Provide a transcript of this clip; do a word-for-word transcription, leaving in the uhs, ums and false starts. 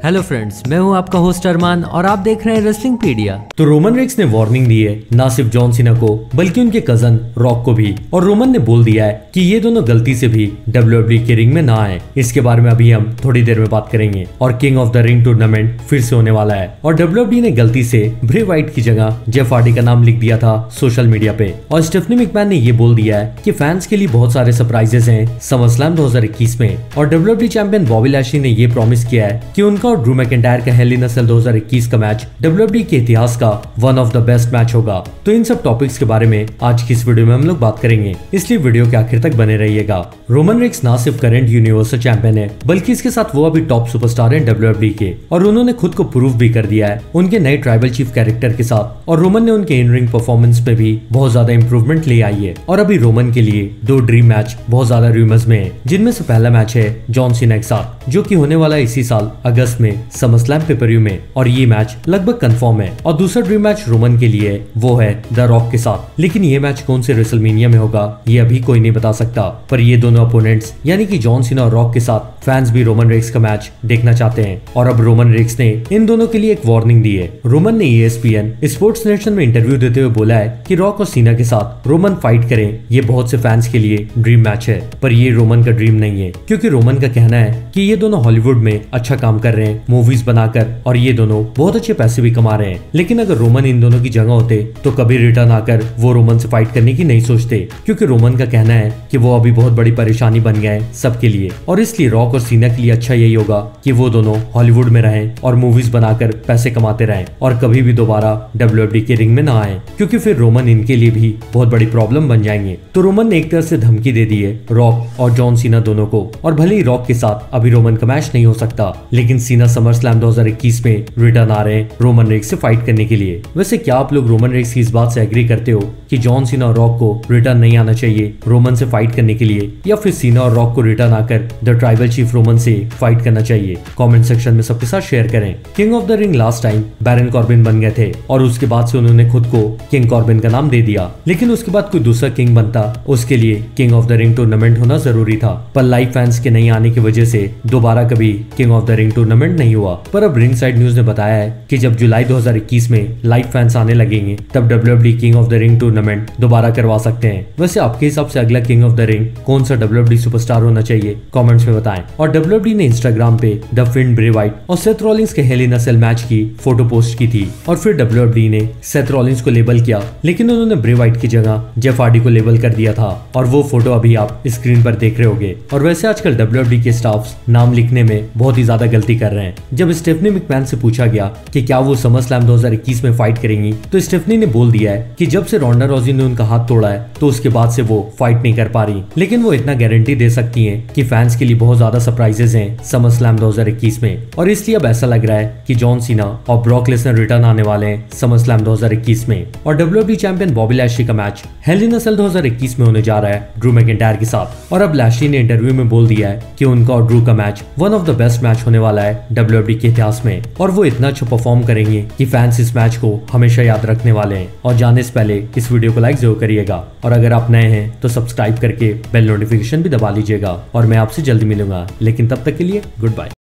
Hello friends, मैं हूं आपका होस्ट अरमान और आप देख रहे हैं रेसलिंग पीडिया। तो रोमन रेक्स ने वार्निंग दी है ना सिर्फ जॉन सीना को बल्कि उनके कजन रॉक को भी, और रोमन ने बोल दिया है कि ये दोनों गलती से भी डब्ल्यू डब्ल्यू ई के रिंग में ना आए। इसके बारे में अभी हम थोड़ी देर में बात करेंगे। और king of the ring tournament फिर से होने वाला है और डब्ल्यू डब्ल्यू ई ने गलती से ब्रे वाइट की जगह जेफ हार्डी का नाम लिख दिया था सोशल मीडिया पे। और स्टेफनी मैकमैन ने ये बोल दिया है कि फैंस के लिए बहुत सारे सरप्राइजेस हैं समरस्लैम दो हज़ार इक्कीस में। और W W E champion Bobby Lashley ने ये प्रॉमिस किया है कि उनका और ड्रू मैकिंटायर का हेल इन अ सेल दो हज़ार इक्कीस का मैच डब्ल्यू डब्ल्यू ई के इतिहास का one of the best match होगा। तो इन सब टॉपिक्स के बारे में आज की इस वीडियो में हम लोग बात करेंगे, इसलिए वीडियो के आखिर तक बने रहिएगा। रोमन रेक्स ना सिर्फ करंट यूनिवर्सल चैंपियन है बल्कि इसके साथ वो अभी टॉप सुपरस्टार हैं डब्ल्यू डब्ल्यू ई के, और उन्होंने खुद को प्रूव भी कर दिया है उनके नए ट्राइबल चीफ कैरेक्टर के साथ। और रोमन ने उनके इन रिंग परफॉर्मेंस पे भी बहुत ज्यादा इंप्रूवमेंट ले आई है। और अभी रोमन के लिए दो ड्रीम मैच बहुत ज्यादा रूमर्स में है, जिनमें से पहला मैच है जॉन सीना के साथ जो कि होने वाला है इसी साल अगस्त में समरस्लैम पेपर-व्यू में, और ये मैच लगभग कंफर्म है। और दूसरा ड्रीम मैच रोमन के लिए वो है द रॉक के साथ, लेकिन ये मैच कौन से रेसलमेनिया में होगा ये अभी कोई नहीं बता सकता। पर ये दोनों अपोनेंट्स यानी कि जॉन सीना और रॉक के साथ फैंस भी रोमन रेक्स का मैच देखना चाहते हैं। और अब रोमन रेक्स ने इन दोनों के लिए एक वार्निंग दी है। रोमन ने E S P N sports nation में इंटरव्यू देते हुए बोला है कि रॉक और सीना के साथ रोमन फाइट करें, ये बहुत से फैंस के लिए ड्रीम मैच है। पर ये रोमन का ड्रीम नहीं है, क्योंकि रोमन का कहना है कि ये दोनों हॉलीवुड में अच्छा काम कर रहे हैं मूवीज बनाकर, और ये दोनों बहुत अच्छे पैसे भी कमा रहे हैं। लेकिन अगर रोमन इन दोनों की जगह होते तो कभी रिटर्न आकर वो रोमन से फाइट करने की नहीं सोचते, क्योंकि रोमन का कहना है कि वो अभी बहुत बड़ी परेशानी बन गया है सबके लिए। और इसलिए रॉक और सीना के लिए अच्छा यही होगा कि वो दोनों हॉलीवुड में रहें और मूवीज बनाकर पैसे कमाते रहें और कभी भी दोबारा डब्ल्यू डब्ल्यू ई के रिंग में ना आए, क्योंकि फिर रोमन इनके लिए भी बहुत बड़ी प्रॉब्लम बन जाएंगे। तो रोमन ने एक तरह से धमकी दे दी है रॉक और जॉन सीना दोनों को। और भले ही रॉक के साथ अभी रोमन का मैच नहीं हो सकता, लेकिन सीना समरस्लैम दो हज़ार इक्कीस में रिटर्न आ रहे हैं रोमन रेक्स से फाइट करने के लिए। वैसे क्या आप लोग रोमन रेक्स की इस बात से एग्री करते हो कि जॉन सीना और रॉक को रिटर्न नहीं आना चाहिए रोमन से फाइट करने के लिए, या फिर सीना और रॉक को रिटर्न आकर द ट्राइबल चीफ रोमन से फाइट करना चाहिए? कमेंट सेक्शन में सबके साथ शेयर करें। King of the ring last time Baron Corbin बन गए थे और उसके बाद से उन्होंने खुद को किंग कॉर्बिन का नाम दे दिया, लेकिन उसके बाद कोई दूसरा किंग बनता उसके लिए king of the ring tournament होना जरूरी था। पर लाइव फैंस के नहीं आने की वजह से दोबारा कभी king of the ring tournament नहीं हुआ। पर अब रिंग साइड न्यूज ने बताया है कि जब जुलाई दो हज़ार इक्कीस में लाइव फैंस आने लगेंगे तब W W E king of the ring tournament दोबारा करवा सकते हैं। वैसे आपके हिसाब से अगला किंग ऑफ द रिंग कौन सा डब्ल्यू डब्ल्यू ई सुपरस्टार होना चाहिए? कमेंट्स में बताएं। और डब्ल्यू डब्ल्यू ई ने इंस्टाग्राम पे द फिन ब्रे वाइट और सेथ रॉलिंस के Hell in a Cell match की फोटो पोस्ट की थी, और फिर डब्ल्यू डब्ल्यू ई ने सेथ रॉलिंस को लेबल किया, लेकिन उन्होंने ब्रे वाइट की जगह जेफ हार्डी को लेबल कर दिया था, और वो फोटो अभी आप स्क्रीन पर देख रहे होंगे। और वैसे आजकल डब्ल्यू डब्ल्यू ई के स्टाफ्स नाम लिखने में बहुत ही ज्यादा गलती कर रहे हैं। जब स्टेफनी मैकमैन से पूछा गया कि क्या वो समरस्लैम दो हज़ार इक्कीस में फाइट करेंगी, तो स्टेफनी ने बोल दिया है कि जब से रोंडा रॉजी ने उनका हाथ तोड़ा है तो उसके बाद से वो फाइट नहीं कर पा रही, लेकिन वो इतना गारंटी दे सकती हैं कि फैंस के लिए बहुत ज्यादा सरप्राइजेस हैं समरस्लैम दो हज़ार इक्कीस में। और इसलिए अब ऐसा लग रहा है कि जॉन सीना और ब्रॉक लेसनर रिटर्न आने वाले हैं समरस्लैम दो हज़ार इक्कीस में। और W W E champion Bobby Lashley का match Hell in a Cell दो हज़ार इक्कीस में होने जा रहा है ड्रू मैकिंटायर के साथ। और अब लैशली ने इंटरव्यू में बोल दिया है कि उनका और ड्रू का match one of the best match होने वाला है डब्ल्यू डब्ल्यू ई के इतिहास में, और वो इतना अच्छा परफॉर्म करेंगे कि फैंस इस मैच को हमेशा याद रखने वाले हैं। और जाने से पहले इस वीडियो को लाइक जरूर करिएगा, और अगर आप नए हैं तो सब्सक्राइब करके बेल नोटिफिकेशन भी दबा लीजिएगा। और मैं आपसे जल्दी मिलूंगा, लेकिन तब तक के लिए गुड बाय।